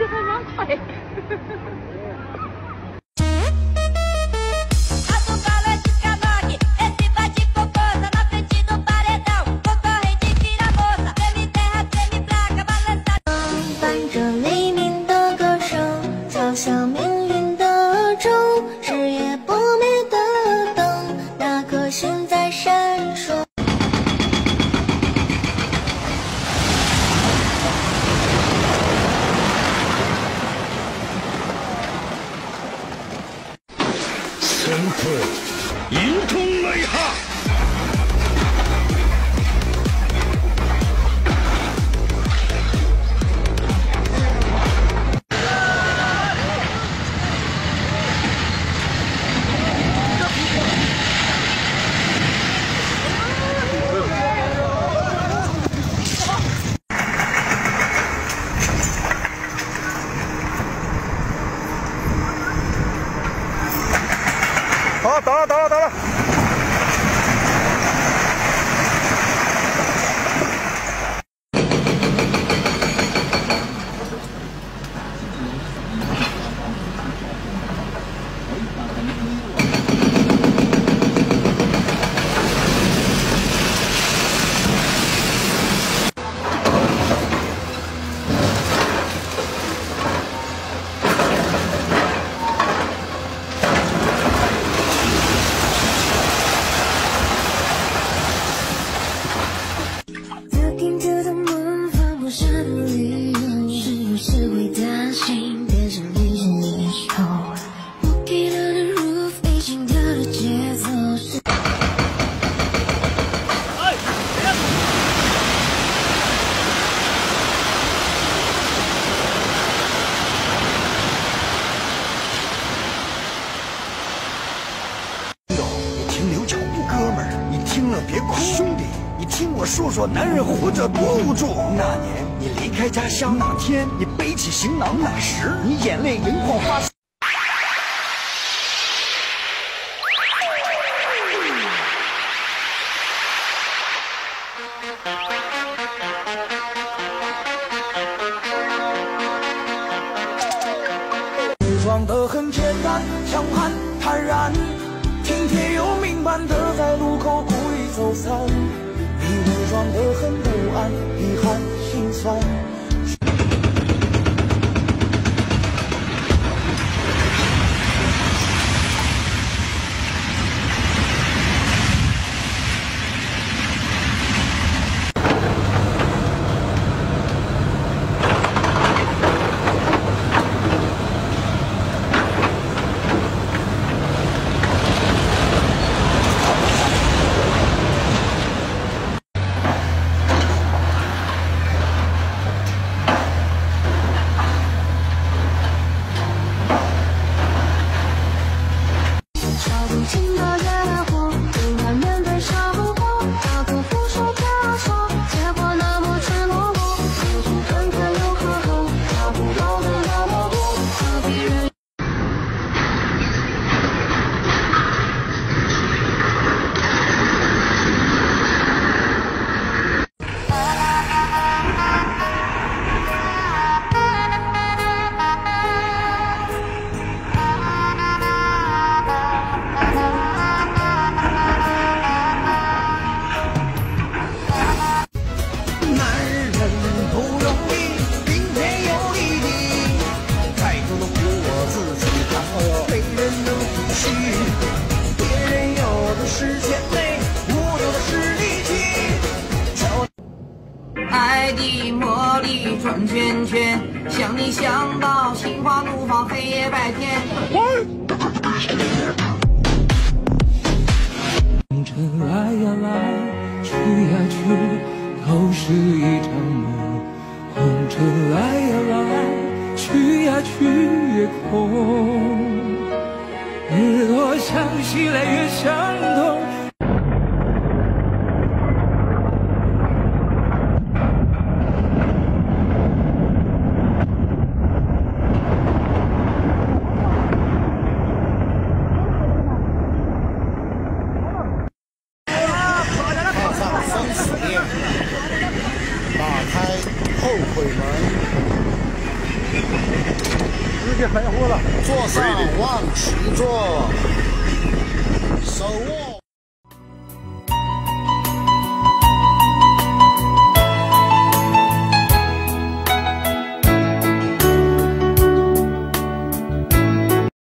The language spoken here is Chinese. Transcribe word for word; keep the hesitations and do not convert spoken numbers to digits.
就很凉快。 伴着黎明的歌声，敲响命运的钟，是夜不灭的灯，那颗心在闪烁。 神父，一通来哈！ 好，到了，到了，到了。 别哭，兄弟，你听我说说，男人活着多无助。那年你离开家乡，那天你背起行囊，那时你眼泪盈眶发。装得很简单，强悍坦然，体贴又明白的在路口故意走散，你伪装得很不安，遗憾心酸。 爱的魔力转圈圈，想你想到心花怒放，黑夜白天。 红尘来呀来，去呀去，都是一场梦。红尘来呀来，去呀去也空。日多相惜来越相同。 打开后悔门。 直接开火了， 坐上望石座。